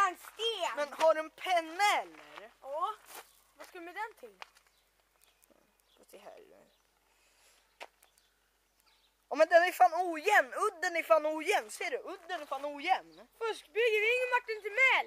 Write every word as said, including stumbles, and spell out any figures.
rita en sten. Men har du en penna eller? Ja, vad ska du med den till? Får se här. Ja, men den är fan ojämn. Udden är fan ojämn. Ser du? Udden är fan ojämn. Fuskbygge, vi ringer Martin Timell.